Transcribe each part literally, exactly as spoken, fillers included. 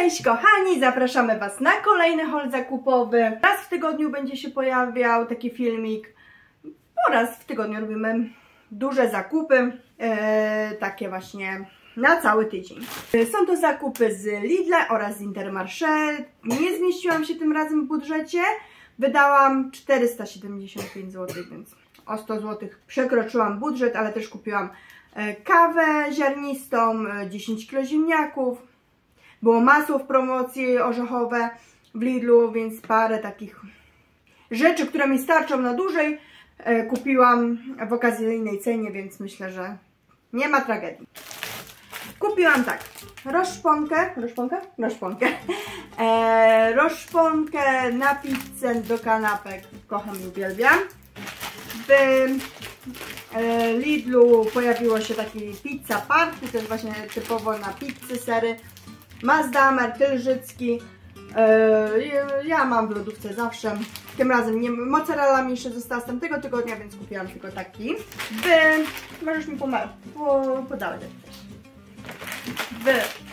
Cześć kochani, zapraszamy Was na kolejny haul zakupowy. Raz w tygodniu będzie się pojawiał taki filmik, bo raz w tygodniu robimy duże zakupy, e, takie właśnie na cały tydzień. Są to zakupy z Lidla oraz z Intermarché. Nie zmieściłam się tym razem w budżecie, wydałam czterysta siedemdziesiąt pięć złotych, więc o sto złotych przekroczyłam budżet, ale też kupiłam kawę ziarnistą, dziesięć kilo ziemniaków. Było masło w promocji orzechowe w Lidlu, więc parę takich rzeczy, które mi starczą na dłużej, kupiłam w okazyjnej cenie, więc myślę, że nie ma tragedii. Kupiłam tak, roszponkę, roszponkę? Roszponkę, e, roszponkę na pizzę do kanapek, kocham i uwielbiam. W e, Lidlu pojawiło się taki pizza party, to jest właśnie typowo na pizzy sery. Mazdamer, tylżycki, yy, ja mam w lodówce zawsze, tym razem nie, mozzarella mi jeszcze została z tamtego tygodnia, więc kupiłam tylko taki. W, możesz mi pomagać, po, podałeś jak chcesz. W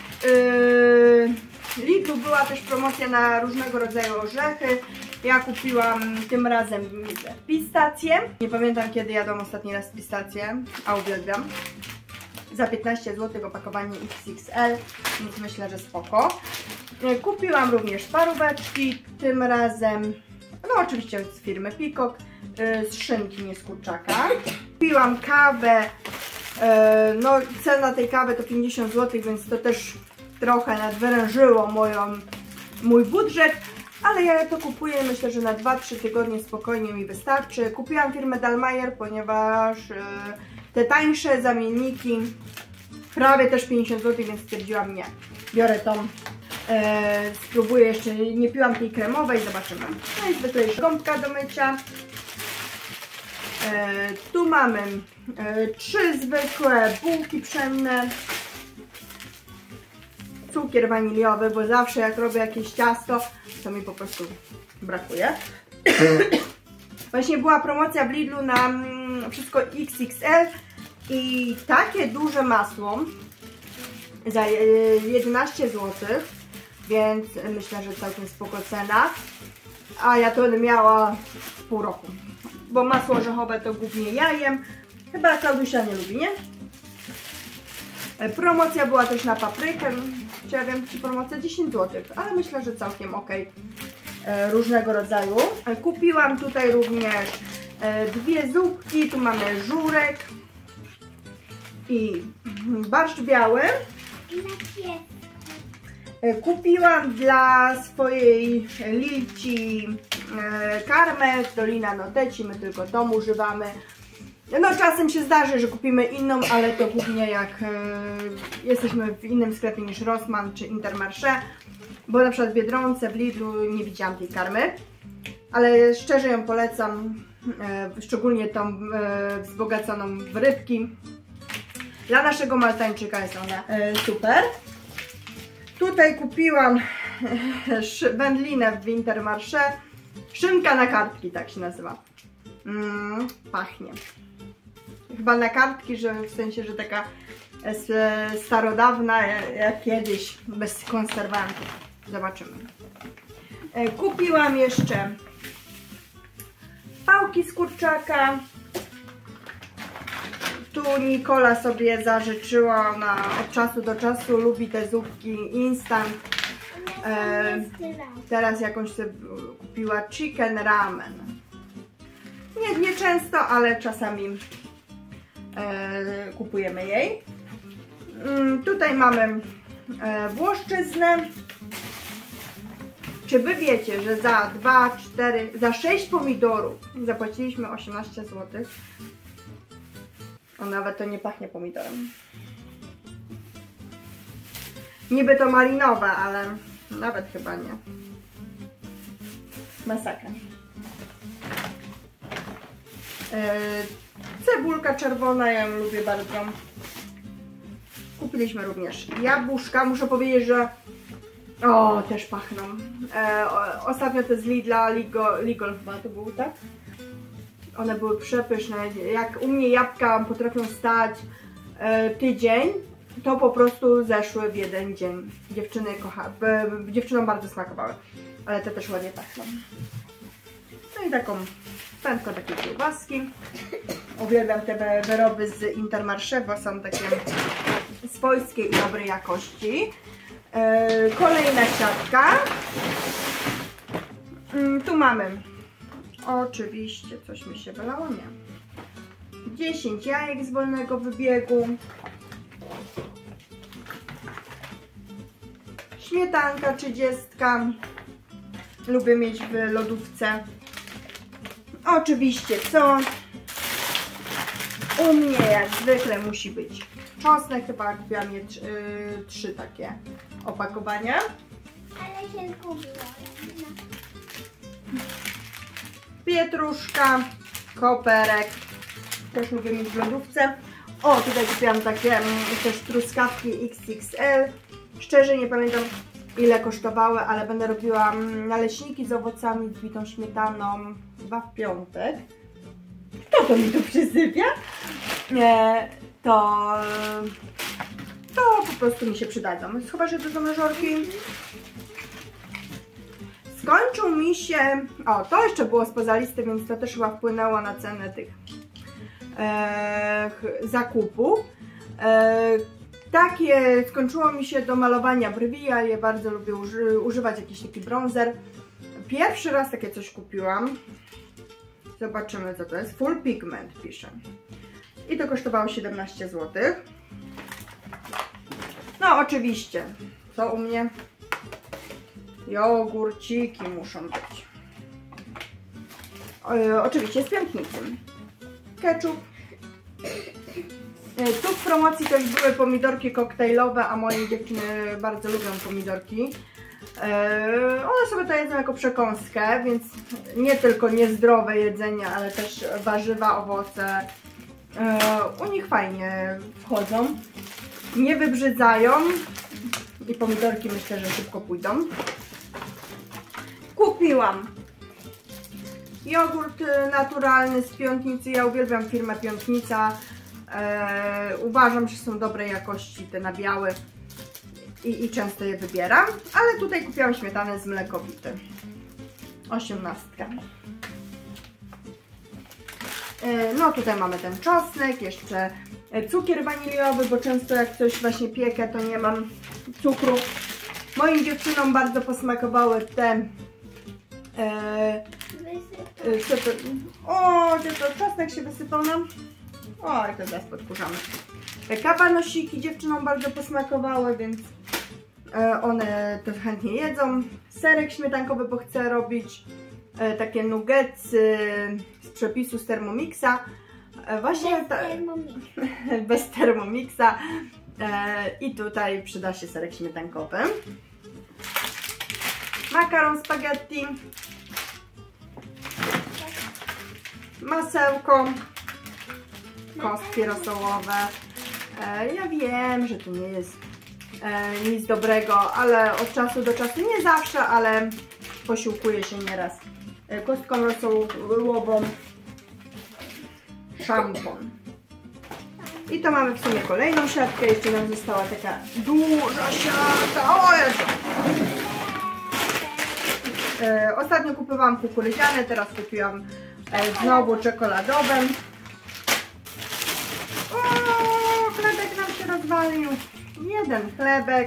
yy, Lidlu była też promocja na różnego rodzaju orzechy. Ja kupiłam tym razem pistacje. Nie pamiętam kiedy jadłam ostatni raz pistacje, a uwielbiam. Za piętnaście złotych opakowanie X X L, więc myślę, że spoko. Kupiłam również paróweczki, tym razem, no oczywiście z firmy Peacock, z szynki, nie z kurczaka. Kupiłam kawę, no cena tej kawy to pięćdziesiąt złotych, więc to też trochę nadwyrężyło moją, mój budżet, ale ja to kupuję, myślę, że na dwa trzy tygodnie spokojnie mi wystarczy. Kupiłam firmę Dallmayr, ponieważ te tańsze zamienniki prawie też pięćdziesiąt złotych, więc stwierdziłam nie. Biorę tą, e, spróbuję jeszcze, nie piłam tej kremowej, zobaczymy. No i zwykle gąbka do mycia. E, tu mamy e, trzy zwykłe bułki pszenne. Cukier waniliowy, bo zawsze jak robię jakieś ciasto, to mi po prostu brakuje. Właśnie była promocja w Lidlu na mm, wszystko X X L i takie duże masło za jedenaście złotych, więc myślę, że całkiem spoko cena. A ja to będę miała pół roku, bo masło orzechowe to głównie ja jem. Chyba Klaudusia nie lubi, nie? Promocja była też na paprykę, czy ja wiem, czy promocja dziesięć złotych, ale myślę, że całkiem ok. Różnego rodzaju. Kupiłam tutaj również dwie zupki, tu mamy żurek i barszcz biały. Kupiłam dla swojej Lilci karmę z Dolina Noteci, my tylko tą używamy. No czasem się zdarzy, że kupimy inną, ale to głównie jak jesteśmy w innym sklepie niż Rossmann czy Intermarché. Bo na przykład w Biedronce, w Lidlu nie widziałam tej karmy, ale szczerze ją polecam, e, szczególnie tą e, wzbogaconą w rybki. Dla naszego Maltańczyka jest ona e, super. Tutaj kupiłam e, wędlinę w Intermarché, szynka na kartki, tak się nazywa. Mm, pachnie. Chyba na kartki, że w sensie, że taka jest starodawna, jak kiedyś, bez konserwantów. Zobaczymy. Kupiłam jeszcze pałki z kurczaka. Tu Nikola sobie zażyczyła, ona od czasu do czasu lubi te zupki instant. E, teraz jakąś sobie kupiła chicken ramen. Nie, nie często, ale czasami e, kupujemy jej. Mm, tutaj mamy e, włoszczyznę. Czy wy wiecie, że za dwa, cztery, za sześć pomidorów zapłaciliśmy osiemnaście złotych? A nawet to nie pachnie pomidorem. Niby to malinowe, ale nawet chyba nie. Masakra. Yy, cebulka czerwona, ja ją lubię bardzo. Kupiliśmy również jabłuszka. Muszę powiedzieć, że o, też pachną. E, o, ostatnio te z Lidla, Ligol, Ligol chyba to był, tak? One były przepyszne. Jak u mnie jabłka potrafią stać e, tydzień to po prostu zeszły w jeden dzień. Dziewczyny kocha, dziewczynom bardzo smakowały, ale te też ładnie pachną. No i taką pętko takie kiełbaski. Uwielbiam te wyroby z Intermarché, bo są takie swojskie i dobrej jakości. Yy, kolejna siatka. Yy, tu mamy oczywiście, coś mi się wylało, nie. dziesięć jajek z wolnego wybiegu. Śmietanka trzydziestka. Lubię mieć w lodówce. Oczywiście co? U mnie jak zwykle musi być czosnek. Chyba kupiłam je trzy, yy, trzy takie opakowania. Ale się zgubiło. Pietruszka, koperek. Też lubię mieć w lodówce. O, tutaj kupiłam takie mm, też truskawki X X L. Szczerze nie pamiętam ile kosztowały, ale będę robiła naleśniki z owocami, z bitą śmietaną chyba w piątek. Kto to mi tu przysypia? Nie, to, to po prostu mi się przydadzą. Chyba, że do zamrażarki. Skończył mi się, o to jeszcze było spoza listy, więc to też chyba wpłynęło na cenę tych e, zakupów. E, Takie skończyło mi się do malowania brwi, ja je bardzo lubię uży używać, jakiś taki bronzer. Pierwszy raz takie coś kupiłam. Zobaczymy co to jest. Full Pigment pisze. I to kosztowało siedemnaście złotych. No oczywiście, co u mnie? Jogurciki muszą być. O, oczywiście z piętnikiem. Ketchup. Tu w promocji też były pomidorki koktajlowe, a moje dziewczyny bardzo lubią pomidorki. One sobie to jedzą jako przekąskę, więc nie tylko niezdrowe jedzenie, ale też warzywa, owoce. U nich fajnie wchodzą, nie wybrzydzają i pomidorki myślę, że szybko pójdą. Kupiłam jogurt naturalny z Piątnicy, ja uwielbiam firmę Piątnica. Eee, uważam, że są dobrej jakości te nabiały i, i często je wybieram, ale tutaj kupiłam śmietanę z mlekowity, osiemnastka. Eee, no tutaj mamy ten czosnek, jeszcze cukier waniliowy, bo często jak coś właśnie piekę, to nie mam cukru. Moim dziewczynom bardzo posmakowały te eee, o, gdzie to czosnek się wysypał nam. Oj, to zaraz podkurzamy. Kabanosiki dziewczynom bardzo posmakowały, więc one to chętnie jedzą. Serek śmietankowy, bo chcę robić takie nuggetsy z przepisu z Thermomixa. Właśnie bez, ta... Thermomixa. bez Thermomixa. I tutaj przyda się serek śmietankowy. Makaron spaghetti. Masełko. Kostki rosołowe. E, ja wiem, że to nie jest e, nic dobrego, ale od czasu do czasu, nie zawsze, ale posiłkuję się nieraz e, kostką rosołową, szampon. I to mamy w sumie kolejną siatkę, jeszcze nam została taka duża siatka. O Jezu. E, ostatnio kupowałam kukurydziane, teraz kupiłam e, znowu czekoladowe. O, chlebek nam się rozwalił. Jeden chlebek.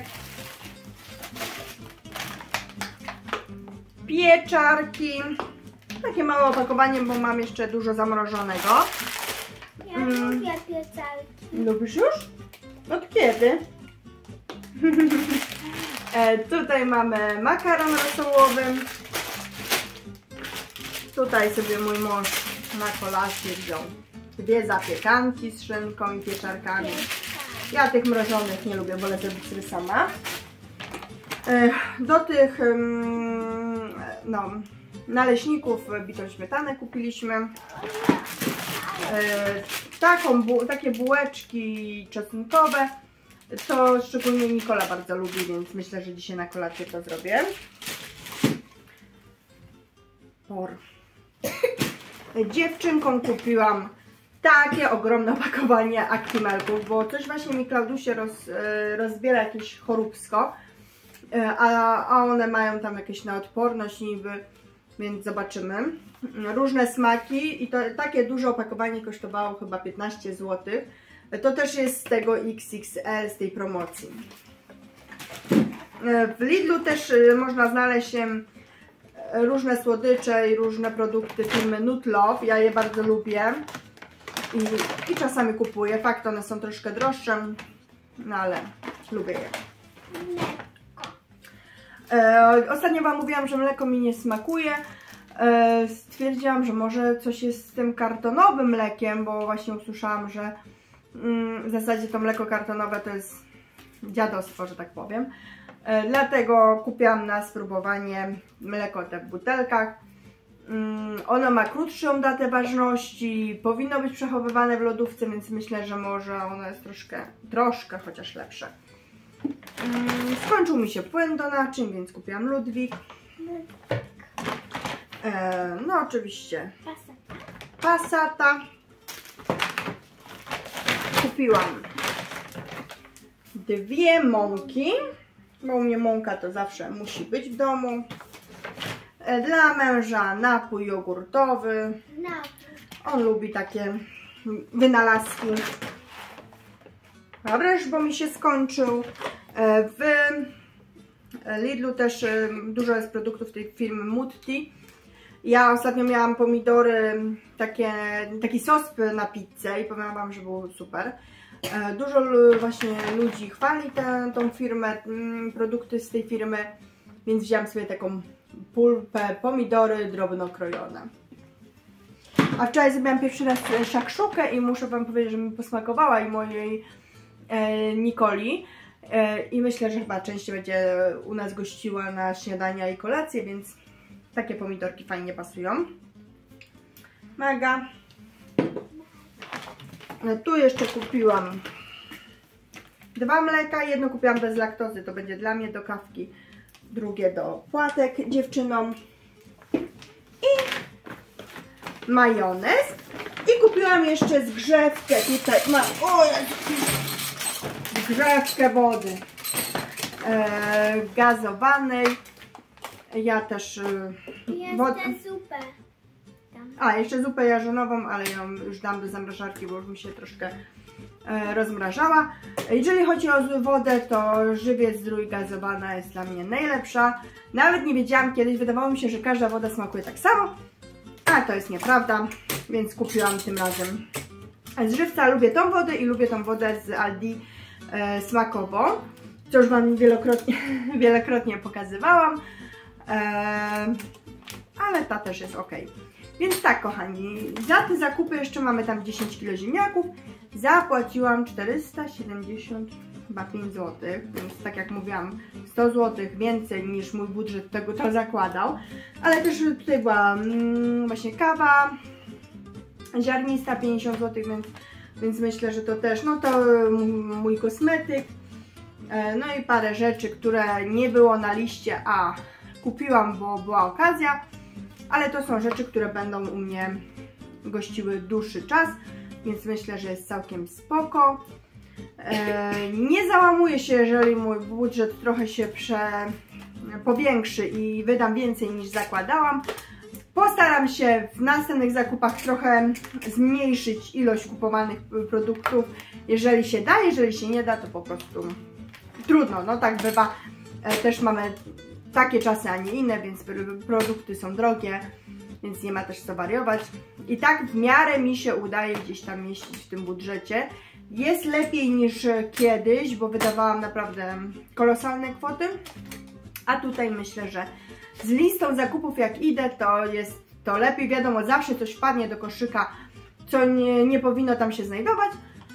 Pieczarki. Takie małe opakowanie, bo mam jeszcze dużo zamrożonego. Ja mm. lubię pieczarki. Lubisz już? Od kiedy? e, tutaj mamy makaron rosołowy. Tutaj sobie mój mąż na kolację wziął dwie zapiekanki z szynką i pieczarkami. Ja tych mrożonych nie lubię, wolę zrobić sobie sama. Do tych no, naleśników bitą śmietanę kupiliśmy. Taką, takie bułeczki czosnkowe. To szczególnie Nikola bardzo lubi, więc myślę, że dzisiaj na kolację to zrobię. Por. Dziewczynkom kupiłam takie ogromne opakowanie Actimelków, bo coś właśnie mi Klaudusie roz, rozbiera jakieś choróbsko, a, a one mają tam jakieś na odporność niby, więc zobaczymy. Różne smaki i to takie duże opakowanie kosztowało chyba piętnaście złotych. To też jest z tego X X L, z tej promocji. W Lidlu też można znaleźć różne słodycze i różne produkty firmy Nutlow. Ja je bardzo lubię i, i czasami kupuję. Fakt, one są troszkę droższe, no ale lubię je. E, ostatnio Wam mówiłam, że mleko mi nie smakuje. E, stwierdziłam, że może coś jest z tym kartonowym mlekiem, bo właśnie usłyszałam, że mm, w zasadzie to mleko kartonowe to jest dziadostwo, że tak powiem. E, dlatego kupiłam na spróbowanie mleko te w butelkach. Mm, ono ma krótszą datę ważności, powinno być przechowywane w lodówce, więc myślę, że może ono jest troszkę, troszkę chociaż lepsze. Mm, skończył mi się płyn do naczyń, więc kupiłam Ludwik. E, no oczywiście Passata. Kupiłam dwie mąki, bo u mnie mąka to zawsze musi być w domu. E, dla męża napój jogurtowy. On lubi takie wynalazki. Ryż, bo mi się skończył. E, w Lidlu też dużo jest produktów tej firmy Mutti. Ja ostatnio miałam pomidory, takie, taki sos na pizzę i powiem Wam, że był super. Dużo właśnie ludzi chwali tę, tą firmę, produkty z tej firmy, więc wziąłam sobie taką pulpę, pomidory drobno krojone. A wczoraj zrobiłam pierwszy raz szakszukę i muszę Wam powiedzieć, że mi posmakowała i mojej e, Nikoli. I myślę, że chyba częściej będzie u nas gościła na śniadania i kolację, więc takie pomidorki fajnie pasują. Mega. Tu jeszcze kupiłam dwa mleka. Jedno kupiłam bez laktozy, to będzie dla mnie do kawki. Drugie do płatek dziewczynom. I majonez. I kupiłam jeszcze zgrzewkę. Tutaj mam... O Jezu. Zgrzewkę wody e, gazowanej. Ja też e, wodę. zupę. A, jeszcze zupę jarzynową, ale ją już dam do zamrażarki, bo już mi się troszkę e, rozmrażała. Jeżeli chodzi o wodę, to żywiec zdrój gazowana jest dla mnie najlepsza. Nawet nie wiedziałam kiedyś, wydawało mi się, że każda woda smakuje tak samo, a to jest nieprawda, więc kupiłam tym razem z żywca. Lubię tą wodę i lubię tą wodę z Aldi e, smakową, co już Wam wielokrotnie, wielokrotnie pokazywałam, e, ale ta też jest ok. Więc tak, kochani, za te zakupy jeszcze mamy tam dziesięć kilo ziemniaków. Zapłaciłam czterysta siedemdziesiąt pięć złotych, więc tak jak mówiłam, sto złotych więcej niż mój budżet tego to zakładał. Ale też tutaj była mm, właśnie kawa ziarnista pięćdziesiąt złotych, więc, więc myślę, że to też, no to mój kosmetyk. E, no i parę rzeczy, które nie było na liście, a kupiłam, bo była okazja. Ale to są rzeczy, które będą u mnie gościły dłuższy czas, więc myślę, że jest całkiem spoko. E, nie załamuję się, jeżeli mój budżet trochę się prze, powiększy i wydam więcej niż zakładałam. Postaram się w następnych zakupach trochę zmniejszyć ilość kupowanych produktów. Jeżeli się da, jeżeli się nie da, to po prostu trudno, no tak bywa. E, też mamy takie czasy, a nie inne, więc produkty są drogie, więc nie ma też co wariować. I tak w miarę mi się udaje gdzieś tam mieścić w tym budżecie. Jest lepiej niż kiedyś, bo wydawałam naprawdę kolosalne kwoty. A tutaj myślę, że z listą zakupów jak idę, to jest to lepiej. Wiadomo, zawsze coś wpadnie do koszyka, co nie, nie powinno tam się znajdować.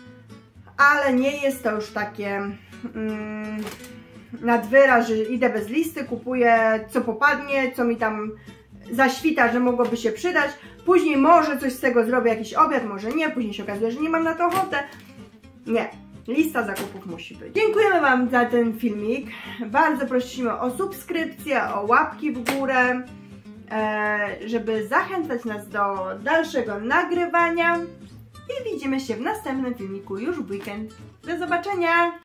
Ale nie jest to już takie... Mm, nad wyraz, że idę bez listy, kupuję co popadnie, co mi tam zaświta, że mogłoby się przydać. Później może coś z tego zrobię, jakiś obiad, może nie. Później się okazuje, że nie mam na to ochotę. Nie. Lista zakupów musi być. Dziękujemy Wam za ten filmik. Bardzo prosimy o subskrypcję, o łapki w górę, żeby zachęcać nas do dalszego nagrywania. i widzimy się w następnym filmiku już w weekend. Do zobaczenia!